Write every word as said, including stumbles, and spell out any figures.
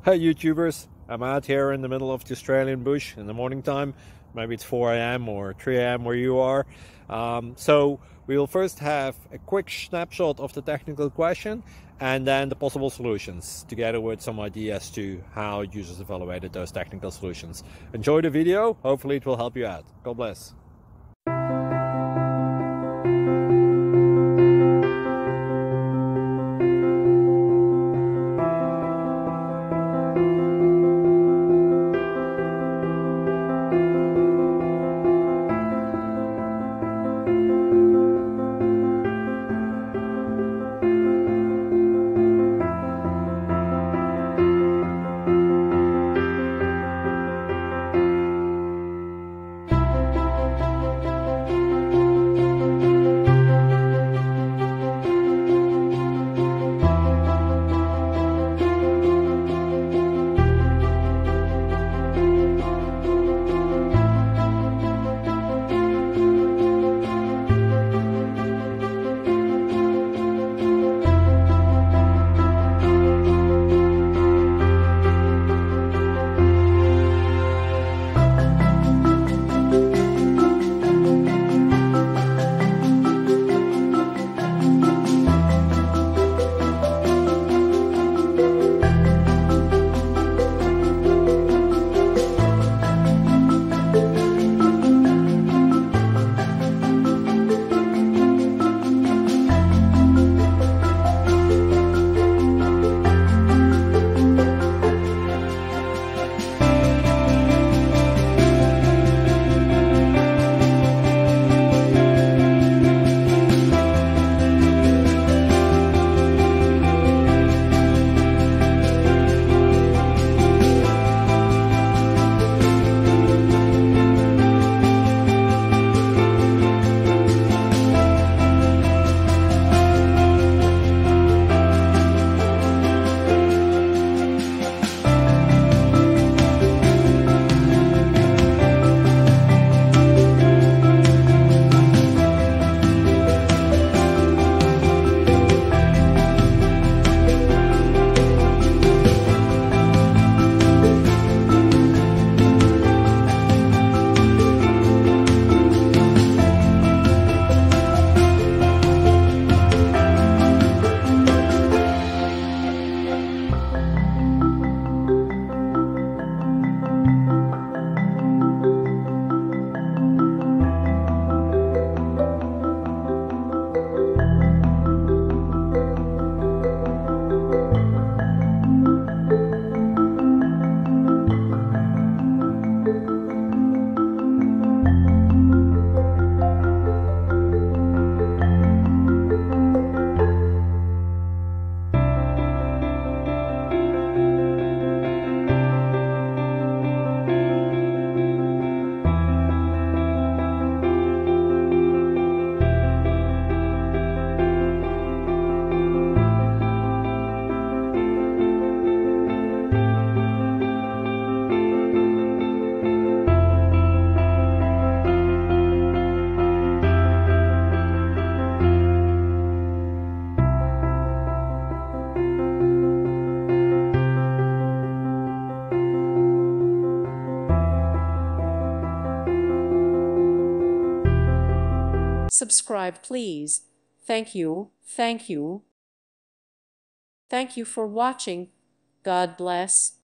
Hey YouTubers, I'm out here in the middle of the Australian bush in the morning time. Maybe it's four A M or three A M where you are. Um, so we will first have a quick snapshot of the technical question and then the possible solutions, together with some ideas to how users evaluated those technical solutions. Enjoy the video, hopefully it will help you out. God bless. Subscribe, please. Thank you. Thank you. Thank you for watching. God bless.